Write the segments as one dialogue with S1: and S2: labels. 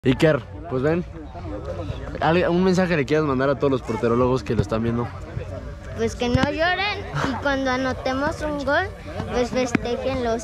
S1: Iker, pues ven, un mensaje le quieras mandar a todos los porterólogos que lo están viendo.
S2: Pues que no lloren y cuando anotemos un gol, pues festéjenlos.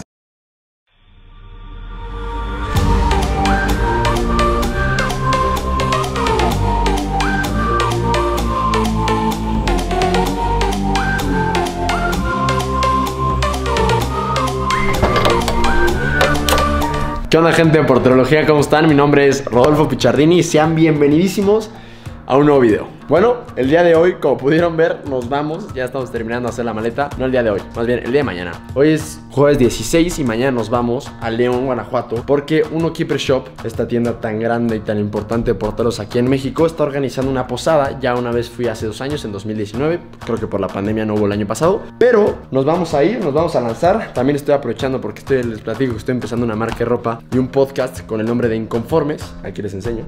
S1: ¿Qué onda, gente de Porterología? ¿Cómo están? Mi nombre es Rodolfo Pichardini y sean bienvenidísimos a un nuevo video. Bueno, el día de hoy, como pudieron ver, nos vamos. Ya estamos terminando de hacer la maleta. No el día de hoy, más bien el día de mañana. Hoy es jueves 16 y mañana nos vamos a León, Guanajuato, porque Uno Keeper Shop, esta tienda tan grande y tan importante de porteros aquí en México, está organizando una posada. Ya una vez fui hace 2 años, en 2019. Creo que por la pandemia no hubo el año pasado. Pero nos vamos a ir, nos vamos a lanzar. También estoy aprovechando porque les platico que estoy empezando una marca de ropa y un podcast con el nombre de Inconformes. Aquí les enseño.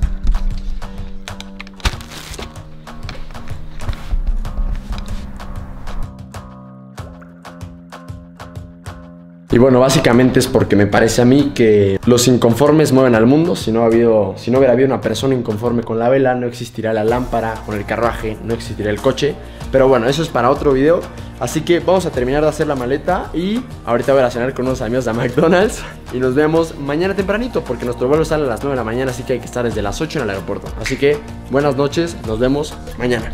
S1: Y bueno, básicamente es porque me parece a mí que los inconformes mueven al mundo. Si no hubiera habido una persona inconforme con la vela, no existiría la lámpara, con el carruaje, no existiría el coche. Pero bueno, eso es para otro video. Así que vamos a terminar de hacer la maleta y ahorita voy a cenar con unos amigos de McDonald's. Y nos vemos mañana tempranito porque nuestro vuelo sale a las 9 de la mañana, así que hay que estar desde las 8 en el aeropuerto. Así que buenas noches, nos vemos mañana.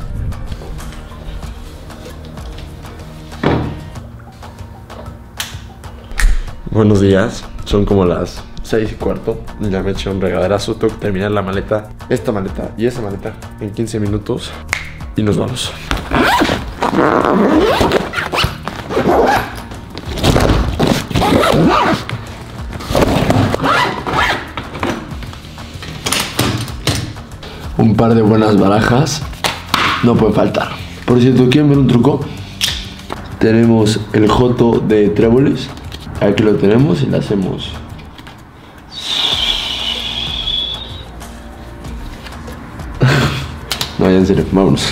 S1: Buenos días, son como las 6:15. Ya me eché un regaderazo, tengo que terminar la maleta, esta maleta y esa maleta en 15 minutos y nos vamos. Un par de buenas barajas no puede faltar. Por cierto, ¿quieren ver un truco? Tenemos el joto de tréboles. Aquí lo tenemos y le hacemos. No, ya en serio, vámonos.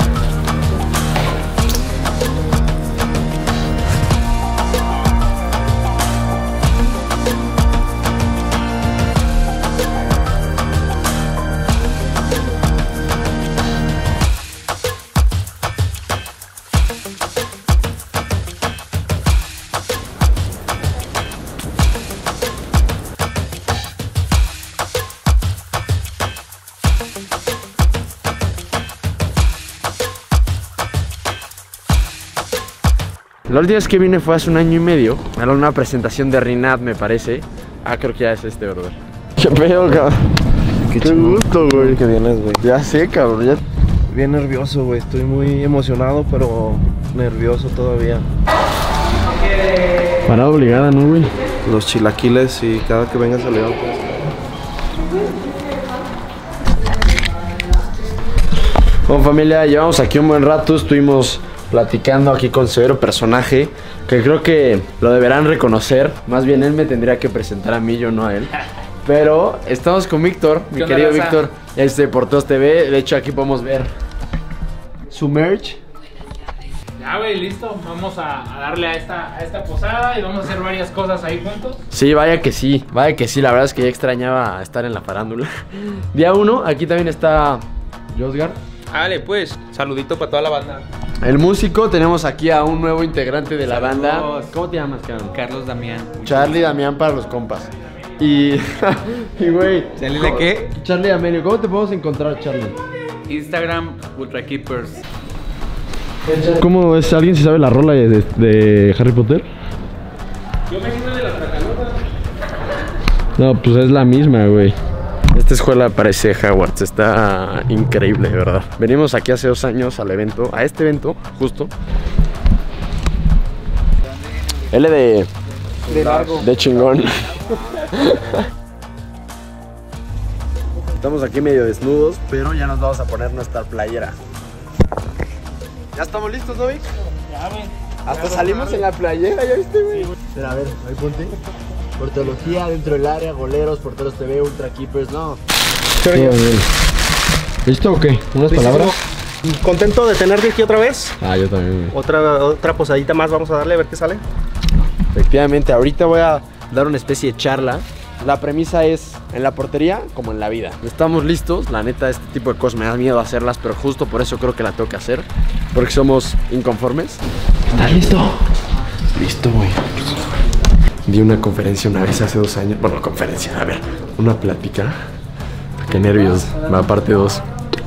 S1: La última vez que vine fue hace 1 año y medio. Era una presentación de Rinat, me parece. Ah, creo que ya es este, brother. ¿Qué pedo, cabrón? Qué gusto, güey.
S3: Que vienes, güey.
S1: Ya sé, cabrón. Ya...
S3: Bien nervioso, güey. Estoy muy emocionado, pero nervioso todavía.
S1: Parada obligada, ¿no, güey?
S3: Los chilaquiles y cada que vengas a León, pues.
S1: Bueno, familia, llevamos aquí un buen rato. Estuvimos platicando aquí con severo personaje, que creo que lo deberán reconocer. Más bien él me tendría que presentar a mí, yo no a él. Pero estamos con Víctor, mi querido Víctor, Porteros TV. De hecho, aquí podemos ver su merch.
S4: Ya, güey, listo. Vamos a darle a esta posada y vamos a hacer varias cosas ahí juntos.
S1: Sí, vaya que sí. La verdad es que ya extrañaba estar en la farándula. Día 1, aquí también está Josgar.
S5: Dale, pues, saludito para toda la banda.
S1: El músico, tenemos aquí a un nuevo integrante de la banda. ¿Cómo te llamas, cabrón?
S5: Carlos Damián.
S1: Charlie Damián para los compas. Y güey,
S5: ¿Charlie de qué?
S1: Charlie Damián. ¿Cómo te podemos encontrar, Charlie?
S5: Instagram, Ultra Keepers.
S1: ¿Cómo es? ¿Alguien se sabe la rola de Harry Potter?
S4: Yo me vine de la Tracalota.
S1: No, pues es la misma, güey. Esta escuela parece Hogwarts, está increíble, de verdad. Venimos aquí hace 2 años al evento, a este evento, justo. L de chingón. Estamos aquí medio desnudos, pero ya nos vamos a poner nuestra playera. ¿Ya estamos listos, ¿no, Vic?
S4: Ya, güey.
S1: Hasta salimos en la playera, ¿ya viste, güey? Sí, pero a ver, ahí ponte. Porterología dentro del área, goleros, Porteros TV, Ultra Keepers, no. ¿Listo o qué? ¿Unas palabras?
S3: Contento de tenerte aquí otra vez.
S1: Ah, yo también, güey.
S3: Otra posadita más vamos a darle a ver qué sale.
S1: Efectivamente, ahorita voy a dar una especie de charla La premisa es en la portería como en la vida. Estamos listos. La neta, este tipo de cosas me da miedo hacerlas, pero justo por eso creo que la tengo que hacer. Porque somos inconformes. ¿Estás listo? Listo, güey. Di una conferencia una vez hace 2 años. Bueno, conferencia, a ver. Una plática. Qué nervios. Va parte 2.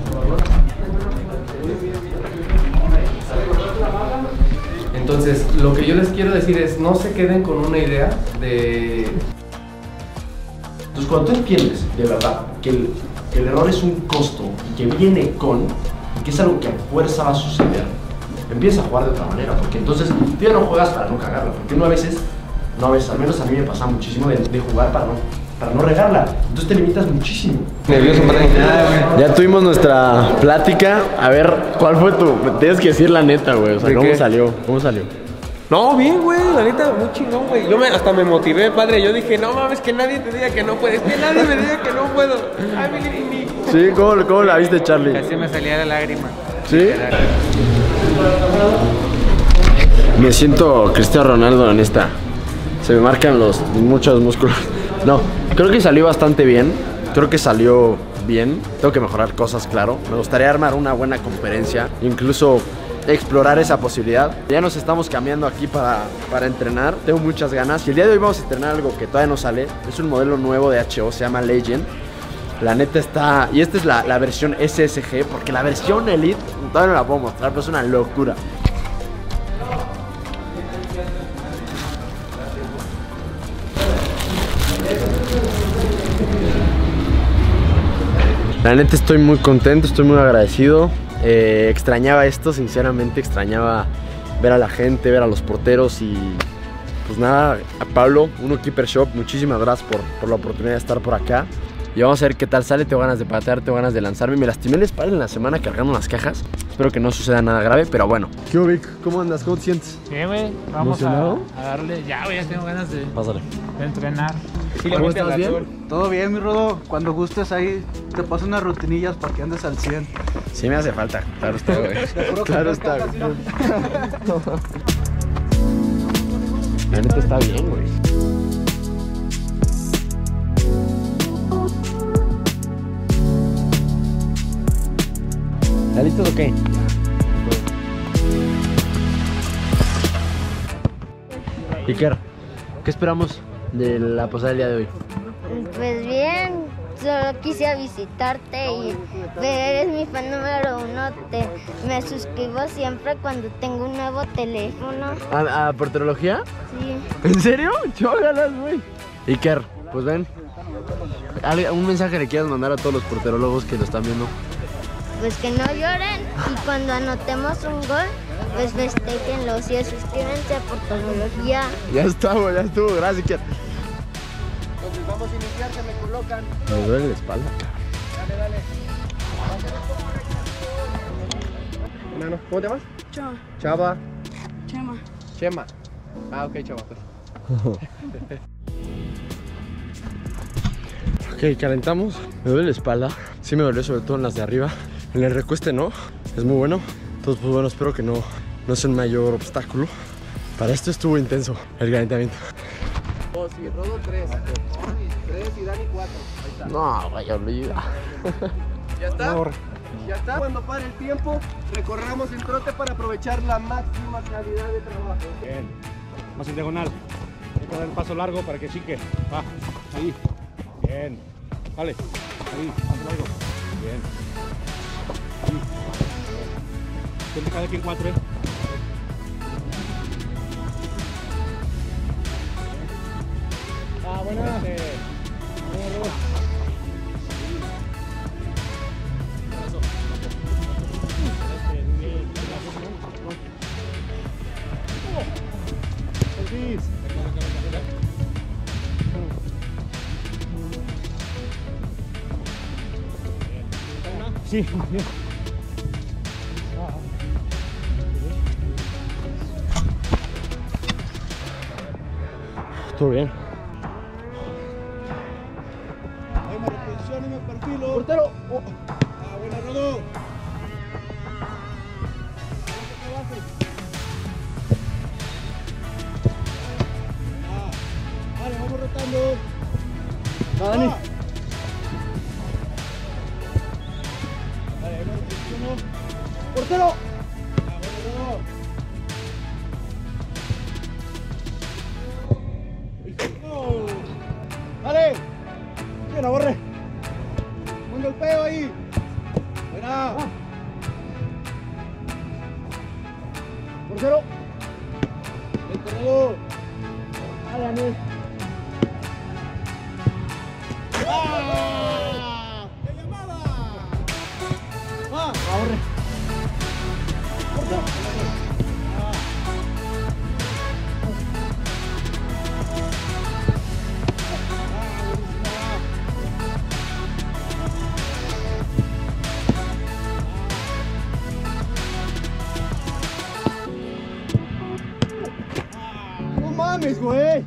S6: Entonces, lo que yo les quiero decir es, no se queden con una idea de... Entonces, cuando tú entiendes, de verdad, que el error es un costo y que viene con, y que es algo que a fuerza va a suceder, empieza a jugar de otra manera, porque entonces tú ya no juegas para no cagarla, porque uno a veces, al menos a mí me pasa muchísimo de jugar para no regarla, entonces te limitas muchísimo.
S5: Nervioso, padre.
S1: Ya tuvimos nuestra plática. A ver, ¿cuál fue tu...? Tienes que decir la neta, güey. O sea,
S5: ¿De
S1: ¿cómo
S5: qué?
S1: salió? ¿Cómo salió?
S5: No, bien, güey, la neta, muy chingón, güey. Hasta me motivé, padre. Yo dije, no mames, que nadie te diga que no puedes. Que nadie me diga que no puedo. Ay, mi.
S1: Sí, ¿cómo la viste, Charlie?
S5: Casi me salía la lágrima.
S1: ¿Sí? Me siento Cristiano Ronaldo en esta. Se me marcan muchos músculos. No, creo que salió bastante bien. Creo que salió bien. Tengo que mejorar cosas, claro. Me gustaría armar una buena conferencia. Incluso explorar esa posibilidad. Ya nos estamos cambiando aquí para entrenar. Tengo muchas ganas. Y el día de hoy vamos a entrenar algo que todavía no sale. Es un modelo nuevo de HO. Se llama Legend. La neta está... Y esta es la versión SSG. Porque la versión Elite todavía no la puedo mostrar, pero es una locura. La neta estoy muy contento, estoy muy agradecido. Extrañaba esto, sinceramente, extrañaba ver a la gente, ver a los porteros y pues nada, a Pablo, Uno Keeper Shop, muchísimas gracias por la oportunidad de estar por acá. Y vamos a ver qué tal sale, tengo ganas de patear, tengo ganas de lanzarme. Me lastimé la espalda en la semana cargando las cajas. Espero que no suceda nada grave, pero bueno. ¿Qué Vic? ¿Cómo andas? ¿Cómo te sientes?
S4: Sí, güey, vamos a darle. Ya, güey, ya tengo ganas de
S1: Pásale.
S4: entrenar.
S1: ¿Cómo estás? ¿Bien?
S7: Todo bien, mi Rodo. Cuando gustes ahí te paso unas rutinillas para que andes al 100.
S1: Sí me hace falta, claro está, güey. Claro está, güey. La neta está bien, güey. ¿Estás listos o qué? Iker, ¿qué esperamos de la posada del día de hoy?
S2: Pues bien, solo quise visitarte y eres mi fan número 1. Me suscribo siempre cuando tengo un nuevo teléfono.
S1: ¿A porterología?
S2: Sí.
S1: ¿En serio? Chógalas, güey. Iker, pues ven. ¿Un mensaje le quieras mandar a todos los porterólogos que lo están viendo?
S2: Pues que no lloren y cuando anotemos un gol, pues festejenlo. Y suscríbanse a Porterología.
S1: Ya está, güey, ya estuvo. Gracias, Iker.
S7: Entonces vamos a iniciar, se me colocan.
S1: Me duele la espalda.
S7: Dale.
S6: Hermano, ¿cómo te llamas?
S8: Chava.
S6: Chava.
S8: Chema.
S6: Chema. Ah, ok, Chava, pues.
S1: Ok, calentamos. Me duele la espalda. Sí me dolió, sobre todo en las de arriba. En el recueste no. Es muy bueno. Entonces, pues bueno, espero que no sea un mayor obstáculo. Para esto estuvo intenso el calentamiento.
S7: Dos y Rodo 3. 3 y Dani 4. Ahí está.
S1: No, vaya olvida.
S7: ¿Ya está? ¿Ya está? Cuando pare el tiempo, recorramos el trote para aprovechar la máxima calidad de trabajo.
S9: Bien, más en diagonal. Hay que dar el paso largo para que chique. Va, ahí. Bien. Vale. Ahí, más largo. Bien. Ahí. Siempre cada quien 4, Ah, buena. Sí, bien.
S1: Estuvo bien.
S9: Ahí me reposiciono y me perfilo. ¡Portero! Oh. Ah, buena, Rodo. Vale, vamos rotando.
S7: Va, Dani. ¡Portero! ¡Dale! ¡Que la borre! ¡Un golpeo ahí! ¡Buena! ¡Portero! ¡El corredor! ¡Dale, Daniel! ¡Ah! ¡Qué llamada! ¡Ah! ¡Ahorre! ¡Portero! ¡No mames, güey!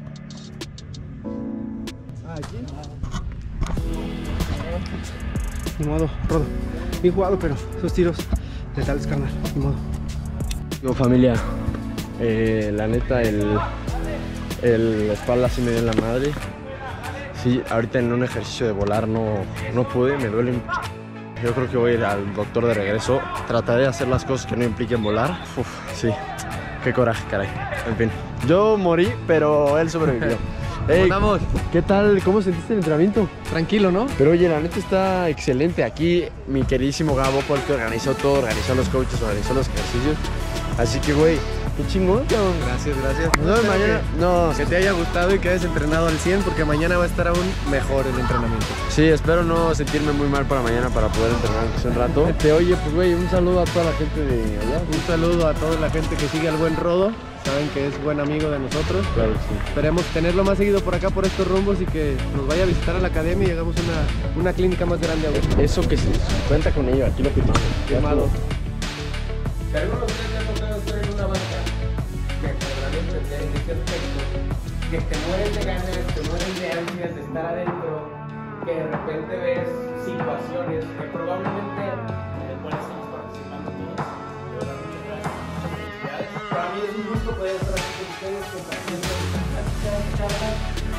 S5: Ni modo, Rodo. Bien jugado, pero esos tiros letales, carnal. Ni modo.
S1: No, familia, la neta, la espalda sí me dio en la madre. Sí, ahorita en un ejercicio de volar no pude, me duele. Yo creo que voy a ir al doctor de regreso. Trataré de hacer las cosas que no impliquen volar. Uf, sí, qué coraje, caray. En fin, yo morí, pero él sobrevivió. Hey,
S5: Vamos.
S1: ¿qué tal? ¿Cómo sentiste el entrenamiento?
S5: Tranquilo, ¿no?
S1: Pero oye, la neta está excelente. Aquí mi queridísimo Gabo fue el que organizó todo, organizó los coaches, organizó los ejercicios. Así que, güey, qué chingón, cabrón.
S5: Gracias, gracias.
S1: No,
S5: Espero
S1: mañana, no,
S5: que te haya gustado y que hayas entrenado al 100 porque mañana va a estar aún mejor el entrenamiento.
S1: sí, espero no sentirme muy mal para mañana para poder entrenar aunque sea un rato. Oye, pues, güey, un saludo a toda la gente de allá.
S5: Un saludo a toda la gente que sigue al buen Rodo. Saben que es buen amigo de nosotros.
S1: Claro que sí.
S5: Esperemos tenerlo más seguido por acá, por estos rumbos y que nos vaya a visitar a la academia y hagamos una clínica más grande aún.
S1: Eso que se cuenta con ello, aquí lo firmamos.
S5: Firmado.
S6: Si alguno de ustedes le ha tocado estar en una banca, me podrán entender en ese aspecto, que te mueres de ganas, te mueres de ansias de estar adentro, que de repente ves situaciones que probablemente en las cuales estamos participando todos. De verdad, muchas felicidades. Para mí es un gusto poder estar aquí con ustedes compartiendo estas pláticas, charlas.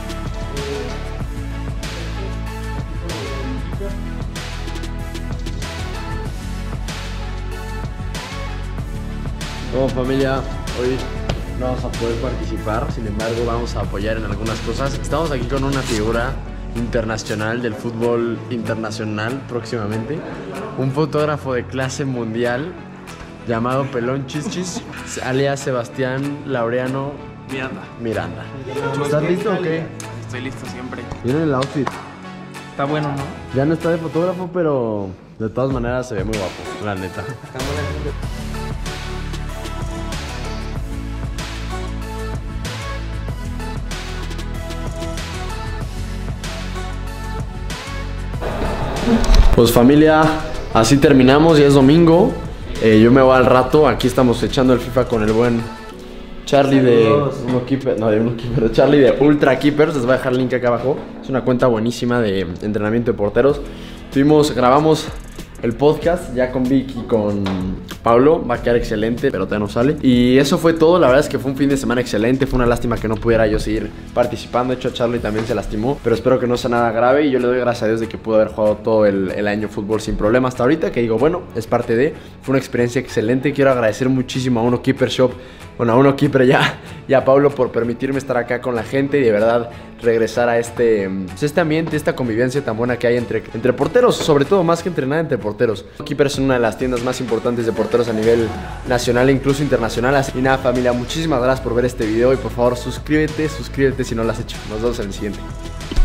S1: Como familia, hoy no vamos a poder participar, sin embargo vamos a apoyar en algunas cosas. Estamos aquí con una figura internacional del fútbol internacional próximamente, un fotógrafo de clase mundial llamado Pelón Chichis, alias Sebastián Laureano Miranda. ¿Estás listo o qué?
S8: Estoy listo siempre.
S1: Miren el outfit.
S8: Está bueno, ¿no?
S1: Ya no está de fotógrafo, pero de todas maneras se ve muy guapo, la neta. Pues familia, así terminamos, ya es domingo. Yo me voy al rato, aquí estamos echando el FIFA con el buen Charlie de Charlie de Ultra Keepers, les voy a dejar el link acá abajo. Es una cuenta buenísima de entrenamiento de porteros. Grabamos el podcast ya con Vic y con Pablo, va a quedar excelente, pero todavía no sale. Y eso fue todo, la verdad es que fue un fin de semana excelente, fue una lástima que no pudiera yo seguir participando, de hecho Charlie también se lastimó, pero espero que no sea nada grave y yo le doy gracias a Dios de que pude haber jugado todo el año fútbol sin problema hasta ahorita, que digo, bueno, es parte de, fue una experiencia excelente. Quiero agradecer muchísimo a Uno Keeper Shop, bueno, a Uno Keeper y a Pablo por permitirme estar acá con la gente y de verdad regresar a este ambiente, esta convivencia tan buena que hay entre porteros, sobre todo más que entrenar entre porteros. Keeper es una de las tiendas más importantes de porteros a nivel nacional e incluso internacional. Así nada familia, muchísimas gracias por ver este video y por favor suscríbete si no lo has hecho. Nos vemos en el siguiente.